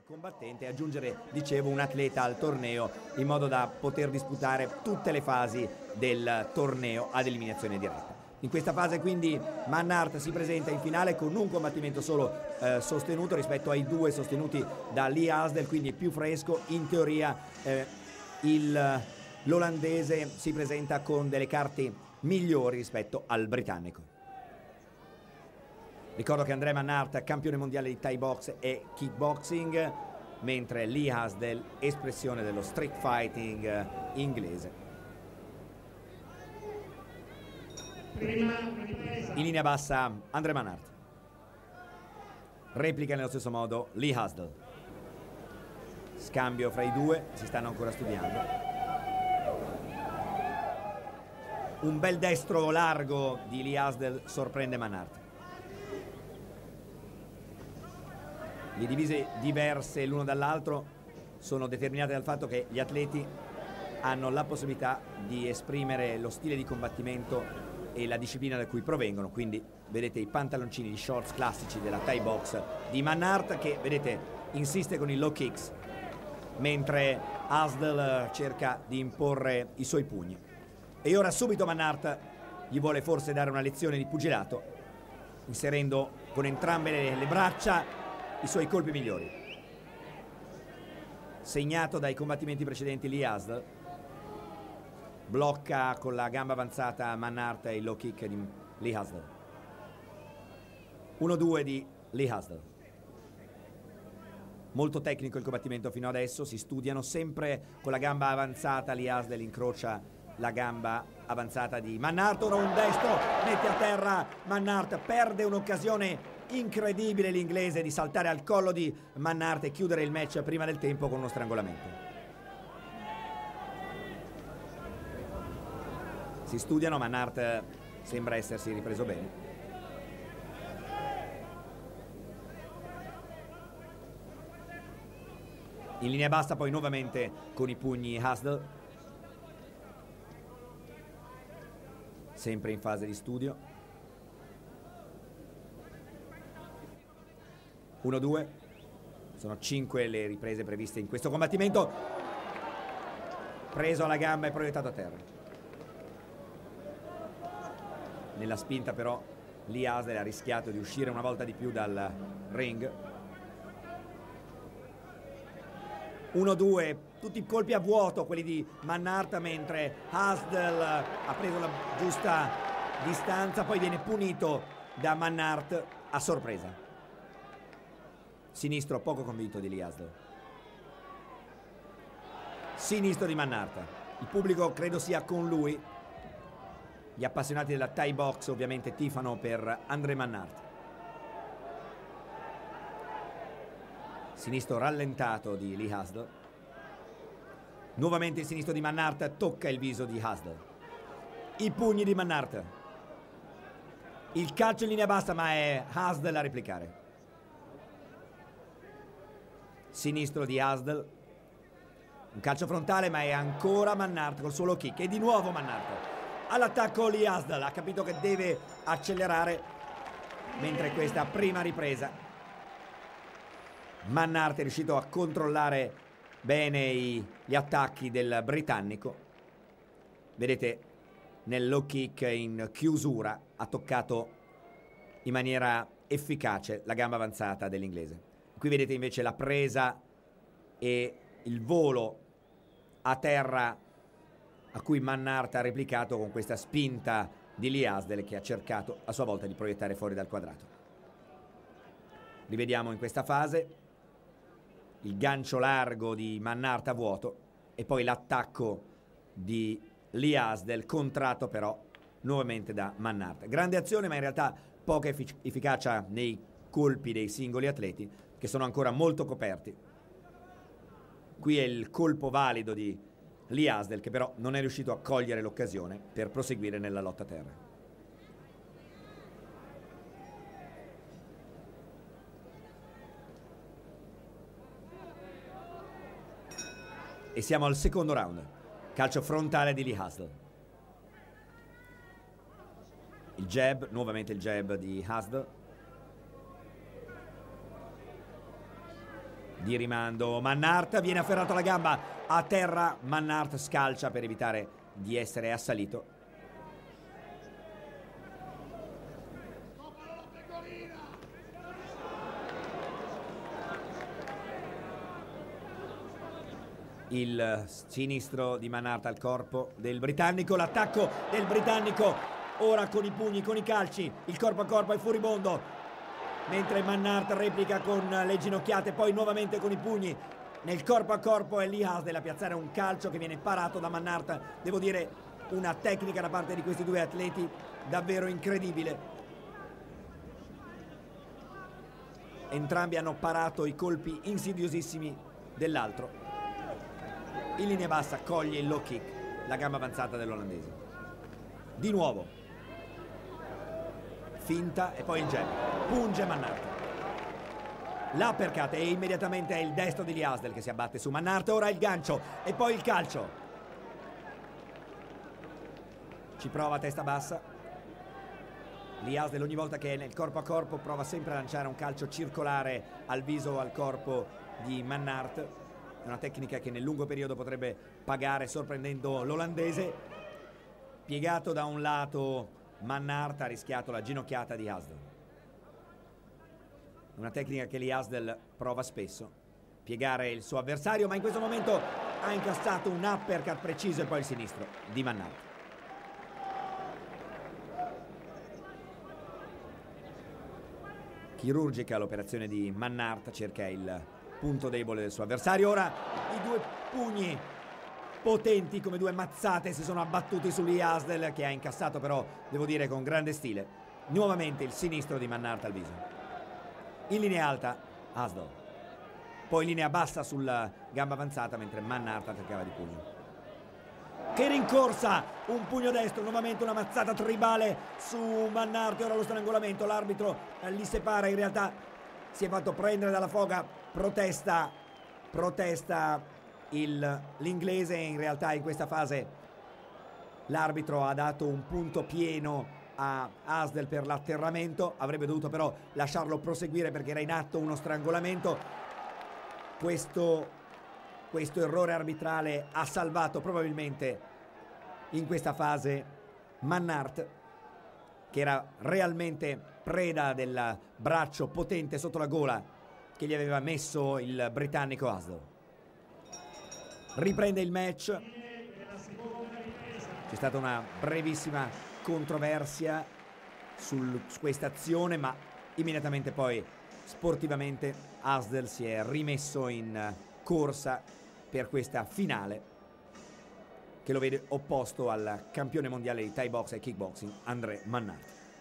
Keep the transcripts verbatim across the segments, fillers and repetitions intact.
combattente e aggiungere, dicevo, un atleta al torneo in modo da poter disputare tutte le fasi del torneo ad eliminazione diretta. In questa fase quindi Manhart si presenta in finale con un combattimento solo eh, sostenuto rispetto ai due sostenuti da Lee Asdell, quindi più fresco. In teoria eh, il, l'olandese si presenta con delle carte migliori rispetto al britannico. Ricordo che André Manhart, campione mondiale di Thai box e kickboxing, mentre Lee Asdell, espressione dello street fighting inglese. In linea bassa André Manhart. Replica nello stesso modo Lee Asdell. Scambio fra i due, si stanno ancora studiando. Un bel destro largo di Lee Asdell sorprende Manhart. Le divise diverse l'uno dall'altro sono determinate dal fatto che gli atleti hanno la possibilità di esprimere lo stile di combattimento e la disciplina da cui provengono. Quindi vedete i pantaloncini di shorts classici della Thai box di Manhart, che vedete insiste con i low kicks, mentre Asdell cerca di imporre i suoi pugni. E ora subito Manhart gli vuole forse dare una lezione di pugilato, inserendo con entrambe le, le braccia i suoi colpi migliori. Segnato dai combattimenti precedenti Lee Asdell, blocca con la gamba avanzata Manhart e il low kick di Lee Asdell. uno due di Lee Asdell. Molto tecnico il combattimento fino adesso, si studiano sempre con la gamba avanzata. Lee Asdell incrocia la gamba avanzata di Manhart, ora un destro, mette a terra Manhart, perde un'occasione incredibile l'inglese di saltare al collo di Manhart e chiudere il match prima del tempo con uno strangolamento. Si studiano, Manhart sembra essersi ripreso bene. In linea bassa poi nuovamente con i pugni Asdell, sempre in fase di studio. uno due, sono cinque le riprese previste in questo combattimento. Preso alla gamba e proiettato a terra. Nella spinta però Lee Asdell ha rischiato di uscire una volta di più dal ring. uno due, tutti i colpi a vuoto quelli di Manhart, mentre Asdell ha preso la giusta distanza, poi viene punito da Manhart a sorpresa. Sinistro poco convinto di Lee Asdell. Sinistro di Manhart. Il pubblico credo sia con lui. Gli appassionati della Thai box ovviamente tifano per André Manhart. Sinistro rallentato di Lee Asdell. Nuovamente il sinistro di Manhart tocca il viso di Asdell. I pugni di Manhart. Il calcio in linea bassa, ma è Asdell a replicare. Sinistro di Asdell, un calcio frontale, ma è ancora Manhart col suo low kick. E di nuovo Manhart all'attacco. Lee Asdell ha capito che deve accelerare, mentre questa prima ripresa Manhart è riuscito a controllare bene i, gli attacchi del britannico. Vedete nel low kick in chiusura ha toccato in maniera efficace la gamba avanzata dell'inglese. Qui vedete invece la presa e il volo a terra a cui Manhart ha replicato con questa spinta di Lee Asdell, che ha cercato a sua volta di proiettare fuori dal quadrato. Rivediamo in questa fase il gancio largo di Manhart a vuoto e poi l'attacco di Lee Asdell, contratto però nuovamente da Manhart. Grande azione, ma in realtà poca effic- efficacia nei colpi dei singoli atleti, che sono ancora molto coperti. Qui è il colpo valido di Lee Asdell, che però non è riuscito a cogliere l'occasione per proseguire nella lotta a terra. E siamo al secondo round. Calcio frontale di Lee Asdell. Il jab, nuovamente il jab di Asdell. di rimando. Manhart viene afferrato alla gamba, a terra Manhart scalcia per evitare di essere assalito. Il sinistro di Manhart al corpo del britannico, l'attacco del britannico ora con i pugni, con i calci, il corpo a corpo è furibondo, mentre Manhart replica con le ginocchiate, poi nuovamente con i pugni nel corpo a corpo, e Lee Hasdell a piazzare un calcio che viene parato da Manhart. Devo dire, una tecnica da parte di questi due atleti davvero incredibile. Entrambi hanno parato i colpi insidiosissimi dell'altro. In linea bassa coglie il low kick, la gamba avanzata dell'olandese. Di nuovo finta e poi il jab, punge Manhart, l'uppercut e immediatamente è il destro di Lee Hasdell che si abbatte su Manhart. Ora il gancio e poi il calcio, ci prova a testa bassa Lee Hasdell. Ogni volta che è nel corpo a corpo prova sempre a lanciare un calcio circolare al viso o al corpo di Manhart. È una tecnica che nel lungo periodo potrebbe pagare, sorprendendo l'olandese. Piegato da un lato Manhart, ha rischiato la ginocchiata di Hasdell. Una tecnica che Lee Hasdell prova spesso, piegare il suo avversario, ma in questo momento ha incassato un uppercut preciso e poi il sinistro di Manhart. Chirurgica l'operazione di Manhart, cerca il punto debole del suo avversario. Ora i due pugni potenti come due mazzate si sono abbattuti su Lee Hasdell, che ha incassato però, devo dire, con grande stile. Nuovamente il sinistro di Manhart al viso. In linea alta Hasdell, poi in linea bassa sulla gamba avanzata mentre Manhart attaccava di pugno. Che rincorsa, un pugno destro, nuovamente una mazzata tribale su Manhart e ora lo strangolamento. L'arbitro eh, li separa, in realtà si è fatto prendere dalla foga, protesta, protesta l'inglese. In realtà in questa fase l'arbitro ha dato un punto pieno a Hasdell per l'atterramento, avrebbe dovuto però lasciarlo proseguire perché era in atto uno strangolamento. Questo, questo errore arbitrale ha salvato probabilmente in questa fase Manhart, che era realmente preda del braccio potente sotto la gola che gli aveva messo il britannico Hasdell. Riprende il match. C'è stata una brevissima controversia sul, su questa azione, ma immediatamente poi sportivamente Hasdell si è rimesso in corsa per questa finale che lo vede opposto al campione mondiale di Thai box e kickboxing André Manhart.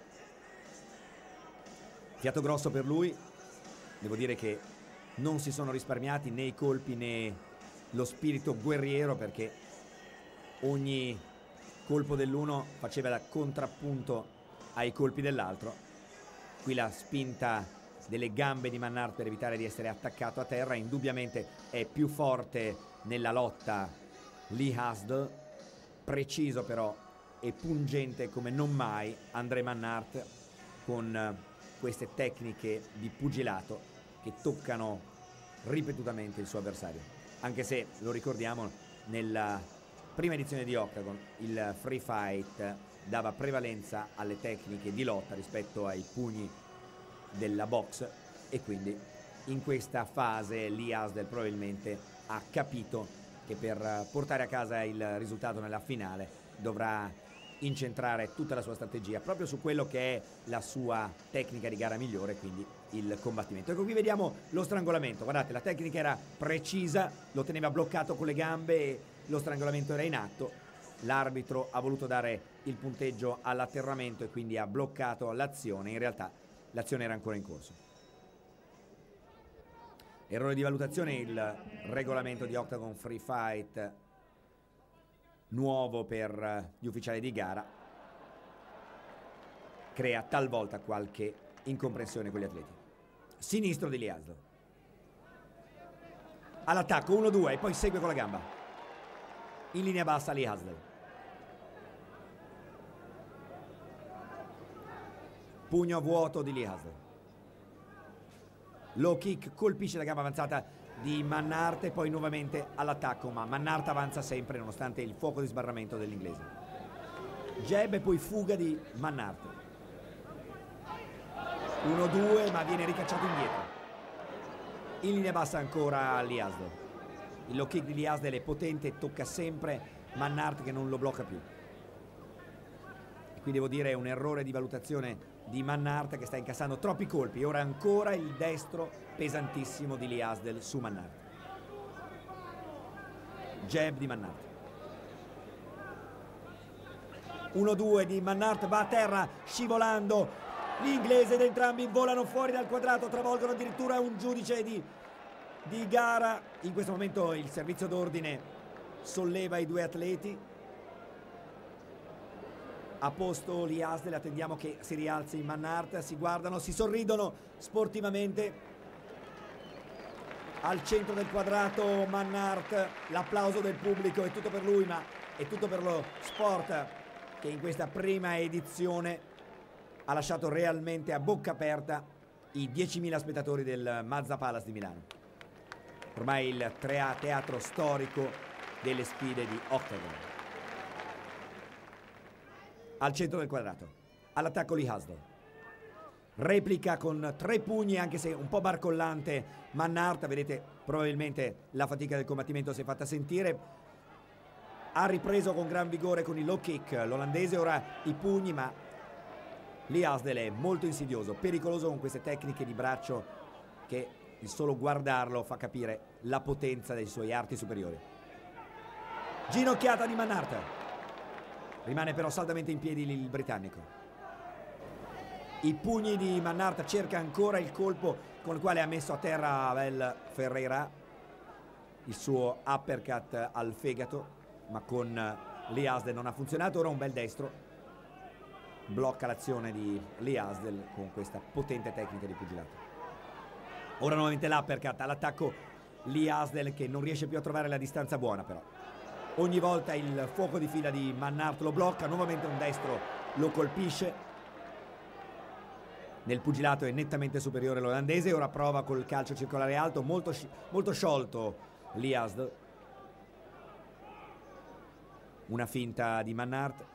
Fiato grosso per lui, devo dire che non si sono risparmiati né i colpi né lo spirito guerriero, perché ogni colpo dell'uno faceva da contrappunto ai colpi dell'altro. Qui la spinta delle gambe di Manhart per evitare di essere attaccato a terra. Indubbiamente è più forte nella lotta Lee Hasdell, preciso però e pungente come non mai André Manhart, con queste tecniche di pugilato che toccano ripetutamente il suo avversario. Anche se, lo ricordiamo, nella prima edizione di Octagon il free fight dava prevalenza alle tecniche di lotta rispetto ai pugni della box, e quindi in questa fase Lee Hasdell probabilmente ha capito che per portare a casa il risultato nella finale dovrà incentrare tutta la sua strategia proprio su quello che è la sua tecnica di gara migliore, quindi il combattimento. Ecco, qui vediamo lo strangolamento. Guardate, la tecnica era precisa, lo teneva bloccato con le gambe e lo strangolamento era in atto. L'arbitro ha voluto dare il punteggio all'atterramento e quindi ha bloccato l'azione. In realtà l'azione era ancora in corso. Errore di valutazione, il regolamento di Octagon Free Fight nuovo per gli ufficiali di gara crea talvolta qualche incomprensione con gli atleti. Sinistro di Lee Hasdell, all'attacco, uno due e poi segue con la gamba. In linea bassa Lee Hasdell, pugno vuoto di Lee Hasdell, low kick, colpisce la gamba avanzata di Manhart e poi nuovamente all'attacco, ma Manhart avanza sempre nonostante il fuoco di sbarramento dell'inglese. Jab e poi fuga di Manhart. uno due, ma viene ricacciato indietro. In linea bassa ancora Lee Asdal. Il low kick di Lee Asdal è potente, tocca sempre Manhart che non lo blocca più. E qui devo dire è un errore di valutazione di Manhart che sta incassando troppi colpi. Ora ancora il destro pesantissimo di Lee Asdal su Manhart. Jab di Manhart. uno due di Manhart, va a terra scivolando. L'inglese ed entrambi volano fuori dal quadrato, travolgono addirittura un giudice di, di gara. In questo momento il servizio d'ordine solleva i due atleti. A posto Lee Asdal, attendiamo che si rialzi Manhart, si guardano, si sorridono sportivamente. Al centro del quadrato Manhart, l'applauso del pubblico, è tutto per lui, ma è tutto per lo sport che in questa prima edizione ha lasciato realmente a bocca aperta i diecimila spettatori del Mazda Palace di Milano. Ormai il teatro storico delle sfide di Octagon. Al centro del quadrato, all'attacco Lee Asdal. Replica con tre pugni, anche se un po' barcollante Manhart. Vedete, probabilmente la fatica del combattimento si è fatta sentire. Ha ripreso con gran vigore con il low kick l'olandese, ora i pugni, ma Lee Asdal è molto insidioso, pericoloso con queste tecniche di braccio che il solo guardarlo fa capire la potenza dei suoi arti superiori. Ginocchiata di Manhart. Rimane però saldamente in piedi il britannico. I pugni di Manhart, cerca ancora il colpo con il quale ha messo a terra Abel Ferreira, il suo uppercut al fegato, ma con Lee Asdal non ha funzionato. Ora un bel destro blocca l'azione di Lee Asdal con questa potente tecnica di pugilato. Ora nuovamente l'uppercut all'attacco Lee Asdal che non riesce più a trovare la distanza buona, però ogni volta il fuoco di fila di Manhart lo blocca. Nuovamente un destro lo colpisce. Nel pugilato è nettamente superiore l'olandese. Ora prova col calcio circolare alto, molto, molto sciolto Lee Asdal. Una finta di Manhart.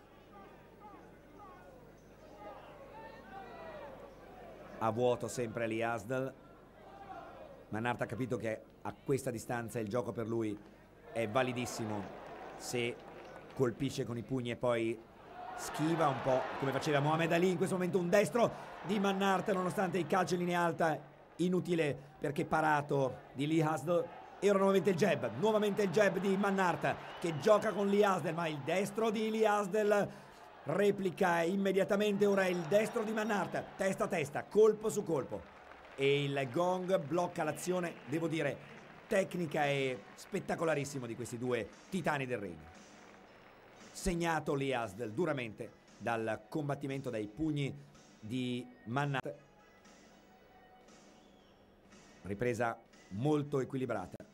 A vuoto sempre Lee Asdal. Manhart ha capito che a questa distanza il gioco per lui è validissimo se colpisce con i pugni e poi schiva un po' come faceva Muhammad Ali. In questo momento un destro di Manhart nonostante il calcio in linea alta, inutile perché parato di Lee Asdal. E ora nuovamente il jab, nuovamente il jab di Manhart che gioca con Lee Asdal, ma il destro di Lee Asdal replica immediatamente. Ora il destro di Manhart, testa a testa, colpo su colpo, e il gong blocca l'azione, devo dire tecnica e spettacolarissimo di questi due titani del ring. Segnato Lee Asdal duramente dal combattimento, dai pugni di Manhart. Ripresa molto equilibrata.